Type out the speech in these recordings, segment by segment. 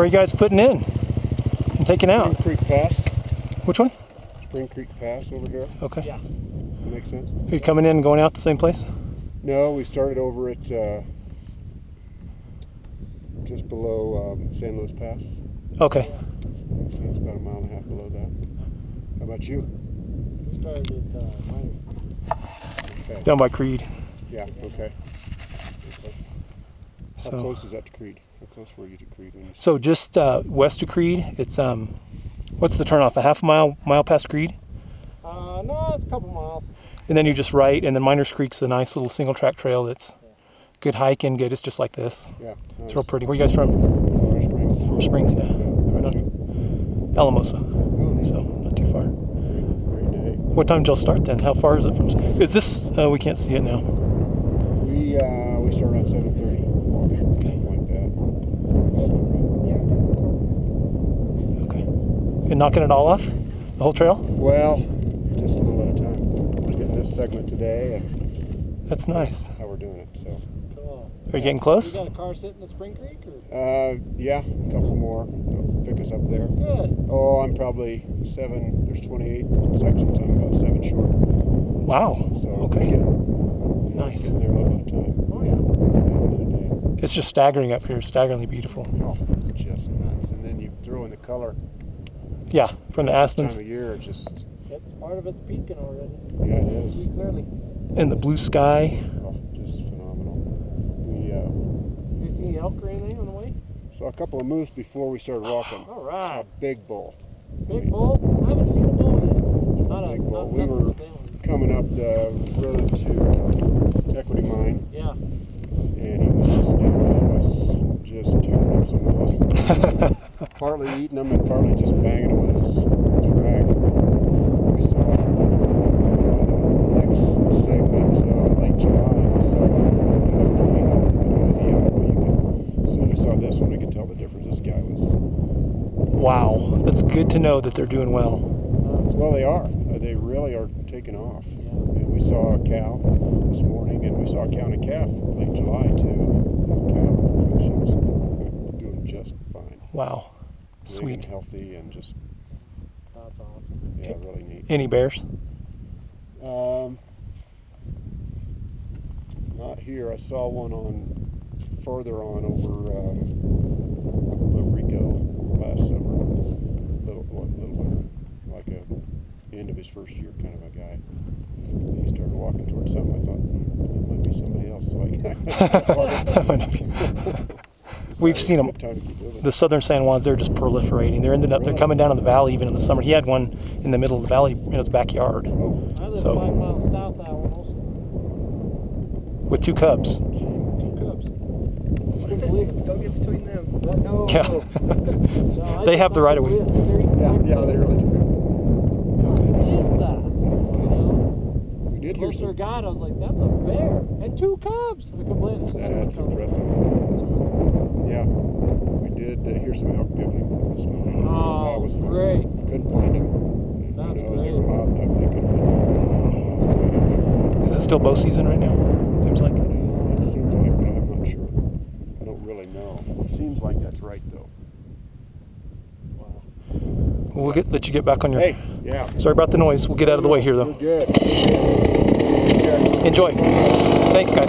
are you guys putting in and taking out? Spring Creek Pass. Which one? Spring Creek Pass over here. Okay. Yeah. That makes sense. Are you coming in and going out the same place? No, we started over at just below San Luis Pass. Okay. So it's about a mile and a half below that. How about you? We started at Minor. Okay. Down by Creed. Yeah, okay. How So, close is that to Creed? How close were you to Creed? When you so just west of Creed, it's what's the turnoff? A half mile past Creed? No, it's a couple miles. And then you just right, and then Miners Creek's a nice little single track trail that's good hiking, good. It's just like this. Yeah. Nice. It's real pretty. Where are you guys from? Springs. From Springs, yeah. How about you? Alamosa. Oh, So not too far. great day. What time did y'all start then? How far is it from? Is this? We can't see it now. We started on 7:30. Walking, Okay. like that. Okay. And knocking it all off? The whole trail? Well, just a little at a time. We're getting this segment today, and That's nice. how we're doing it. So, Cool. Are you getting close? You got a car sitting in Spring Creek? Or? yeah, a couple more. They'll pick us up there. Good. Oh, I'm probably 7. There's 28 sections. I'm about 7 short. Wow. So Okay. Nice. Nice. Getting there a little bit at a time. Oh, yeah. It's just staggering up here. Staggeringly beautiful. Oh, just nuts. And then you throw in the color. Yeah, from the This aspens time of year, it's just, It's part of its peaking already. yeah, it is. See clearly. and the blue sky. Oh, just phenomenal. We You see elk or anything on the way? saw a couple of moose before we started walking. All Saw right. a big bull. Big bull? I haven't seen a bull yet. Not a Big bull. not We nothing were but them. coming up the road to Equity Mine, Yeah. and he was just tearing up some of us. Partly eating them and partly just banging them with his drag. We saw on the next segment, late July, we saw as soon as we saw this one, we could tell the difference. This guy was, Wow. That's good to know that they're doing well. well, they are. They really are taking off. Yeah. And we saw a cow this morning, and we saw a cow and a calf late July too. The cow, she was doing just fine. Wow. Big Sweet. and healthy, and just That's awesome. yeah, really neat. Any bears? Not here. I saw one on further on over Little Rico last summer. Little like a end of his first year kind of a guy. And he started walking towards something. I thought it might be somebody else. So We've seen them. The southern San Juans, they're just proliferating. They're coming down in the valley even in the summer. He had one in the middle of the valley in his backyard I live So- 5 miles south of Alamos. with 2 cubs. 2 cubs. Couldn't believe it. Don't get between them. No. Yeah. No, I They just have the thought right of way. they lived. Yeah, they really do. What is that? You know? We did hear Closer some. guide, I was like, that's a bear and 2 cubs. I complained. That's impressive. Yeah, we did hear some elk bugling this morning. Oh, That was fun. great. Couldn't find them. That's They great. were loud enough. They could have been. Is it still bow season right now? Seems like. It seems like, but I'm not sure. I don't really know. It seems like that's right, though. We'll let you get back on your. Hey, yeah. Sorry about the noise. We'll get out of the way here We're though. good. Enjoy. Thanks, guys.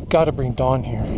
got to bring Dawn here.